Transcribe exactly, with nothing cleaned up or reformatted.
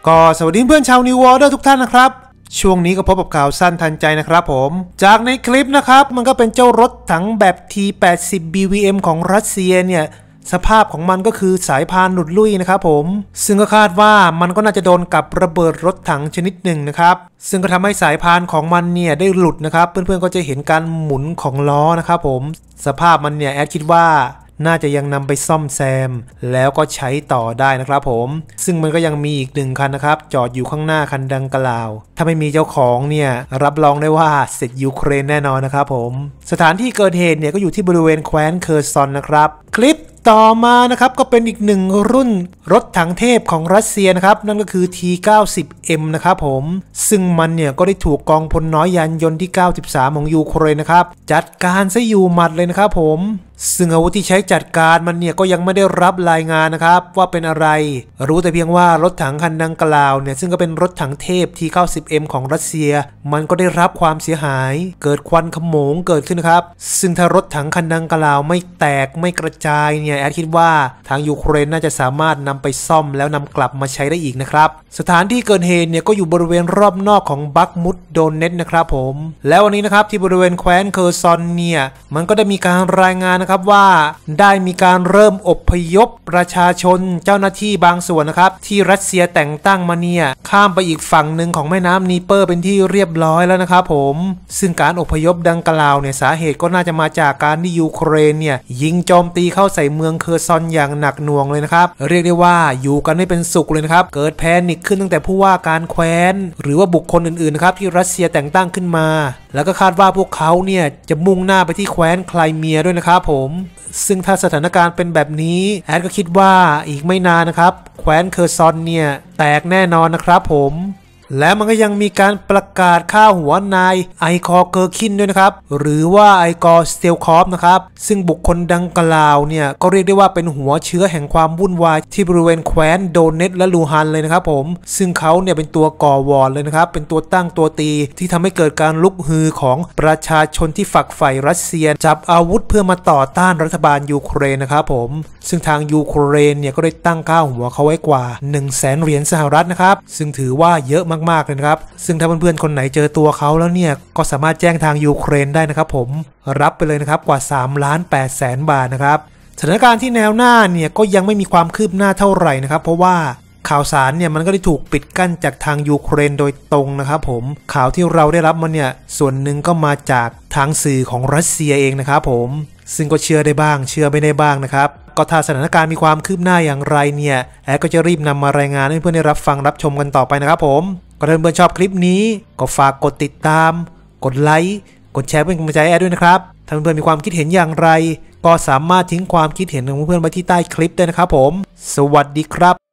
ก็สวัสดีเพื่อนชาวนิววอร์เดอร์ทุกท่านนะครับช่วงนี้ก็พบกับข่าวสั้นทันใจนะครับผมจากในคลิปนะครับมันก็เป็นเจ้ารถถังแบบ ที แปดสิบ บี วี เอ็ม ของรัสเซียเนี่ยสภาพของมันก็คือสายพานหลุดลุ่ยนะครับผมซึ่งก็คาดว่ามันก็น่าจะโดนกับระเบิดรถถังชนิดหนึ่งนะครับซึ่งก็ทำให้สายพานของมันเนี่ยได้หลุดนะครับเพื่อนๆก็จะเห็นการหมุนของล้อนะครับผมสภาพมันเนี่ยแอดคิดว่าน่าจะยังนำไปซ่อมแซมแล้วก็ใช้ต่อได้นะครับผมซึ่งมันก็ยังมีอีกหนึ่งคันนะครับจอดอยู่ข้างหน้าคันดังกล่าวถ้าไม่มีเจ้าของเนี่ยรับรองได้ว่าเสร็จยูเครนแน่นอนนะครับผมสถานที่เกิดเหตุเนี่ยก็อยู่ที่บริเวณแคว้นเคอร์ซอนนะครับคลิปต่อมานะครับก็เป็นอีกหนึ่งรุ่นรถถังเทพของรัสเซียนะครับนั่นก็คือ ที เก้าสิบ เอ็ม นะครับผมซึ่งมันเนี่ยก็ได้ถูกกองพลน้อยยานยนต์ที่เก้าสิบสามของยูเครนนะครับจัดการซะอยู่หมัดเลยนะครับผมซึ่งอาวุธที่ใช้จัดการมันเนี่ยก็ยังไม่ได้รับรายงานนะครับว่าเป็นอะไรรู้แต่เพียงว่ารถถังคันดังกล่าวเนี่ยซึ่งก็เป็นรถถังเทพ ที เก้าสิบ เอ็ม ของรัสเซียมันก็ได้รับความเสียหายเกิดควันขโมงเกิดขึ้นครับซึ่งถ้ารถถังคันดังกล่าวไม่แตกไม่กระจายเนี่ยแอดคิดว่าทางยูเครนน่าจะสามารถนำไปซ่อมแล้วนำกลับมาใช้ได้อีกนะครับสถานที่เกิดเหตุเนี่ยก็อยู่บริเวณรอบนอกของบักมุดโดเนตนะครับผมแล้ววันนี้นะครับที่บริเวณแคว้นเคอร์ซอนเนี่ยมันก็ได้มีการรายงานนะครับว่าได้มีการเริ่มอพยพประชาชนเจ้าหน้าที่บางส่วนนะครับที่รัสเซียแต่งตั้งมาเนี่ยข้ามไปอีกฝั่งหนึ่งของแม่น้ำนีเปอร์เป็นที่เรียบร้อยแล้วนะครับผมซึ่งการอพยพดังกล่าวเนี่ยสาเหตุก็น่าจะมาจากการที่ยูเครนเนี่ยยิงโจมตีเข้าใส่เมืองเคอร์ซอนอย่างหนักหน่วงเลยนะครับเรียกได้ว่าอยู่กันไม่เป็นสุขเลยนะครับเกิดแพนิคขึ้นตั้งแต่ผู้ว่าการแคว้นหรือว่าบุคคลอื่นๆนะครับที่รัสเซียแต่งตั้งขึ้นมาแล้วก็คาดว่าพวกเขาเนี่ยจะมุ่งหน้าไปที่แคว้นไครเมียด้วยนะครับผมซึ่งถ้าสถานการณ์เป็นแบบนี้แอดก็คิดว่าอีกไม่นานนะครับแคว้นเคอร์ซอนเนี่ยแตกแน่นอนนะครับผมและมันก็ยังมีการประกาศฆ่าหัวนายไอคอร์เกอร์คินด้วยนะครับหรือว่าไอกอร์สเตลคอฟนะครับซึ่งบุคคลดังกล่าวเนี่ยก็เรียกได้ว่าเป็นหัวเชื้อแห่งความวุ่นวายที่บริเวณแคว้นโดเนตและลูฮันเลยนะครับผมซึ่งเขาเนี่ยเป็นตัวก่อวอร์เลยนะครับเป็นตัวตั้งตัวตีที่ทำให้เกิดการลุกฮือของประชาชนที่ฝักใฝ่รัสเซียจับอาวุธเพื่อมาต่อต้านรัฐบาลยูเครนนะครับผมซึ่งทางยูเครนเนี่ยก็ได้ตั้งค่าหัวเขาไว้กว่า หนึ่งแสน เหรียญสหรัฐนะครับซึ่งถือว่าเยอะมากๆเลยนะครับซึ่งถ้าเพื่อนๆคนไหนเจอตัวเขาแล้วเนี่ยก็สามารถแจ้งทางยูเครนได้นะครับผมรับไปเลยนะครับกว่า สามล้านแปดแสน บาทนะครับสถานการณ์ที่แนวหน้าเนี่ยก็ยังไม่มีความคืบหน้าเท่าไหร่นะครับเพราะว่าข่าวสารเนี่ยมันก็ได้ถูกปิดกั้นจากทางยูเครนโดยตรงนะครับผมข่าวที่เราได้รับมาเนี่ยส่วนหนึ่งก็มาจากทางสื่อของรัสเซียเองนะครับผมซึ่งก็เชื่อได้บ้างเชื่อไม่ได้บ้างนะครับก็ถ้าสถานการณ์มีความคืบหน้าอย่างไรเนี่ยแอดก็จะรีบนำมารายงานให้เพื่อนได้รับฟังรับชมกันต่อไปนะครับผมก็ถ้าเพื่อนชอบคลิปนี้ก็ฝากกดติดตามกดไลค์กดแชร์เป็นกำลังใจแอดด้วยนะครับถ้าเพื่อนมีความคิดเห็นอย่างไรก็สามารถทิ้งความคิดเห็นของเพื่อนไว้ที่ใต้คลิปได้นะครับผมสวัสดีครับ